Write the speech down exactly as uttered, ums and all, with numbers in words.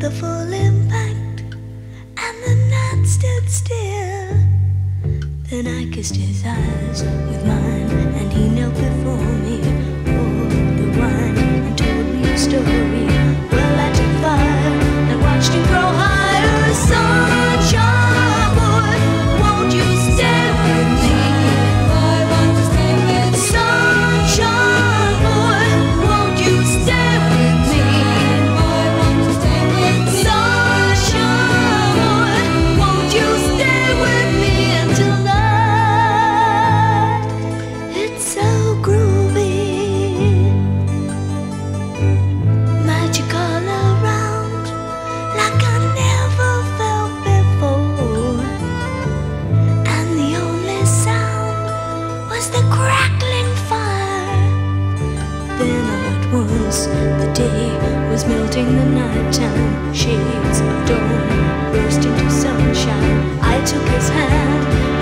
the full impact, and the night stood still. Then I kissed his eyes with mine, and he knelt before me, poured the wine and told me a story. Well, I took fire and watched him grow higher. Sunshine boy, won't you stay with me? I want to stay with you. Sunshine boy, won't you stay with me? I want to stay with you. Sunshine boy, won't you stay with me until night? It's so groovy, magic all around, like I never felt before. And the only sound was the crackling fire. Then all at once the day was melting, the nighttime shades of dawn burst into sunshine. I took his hand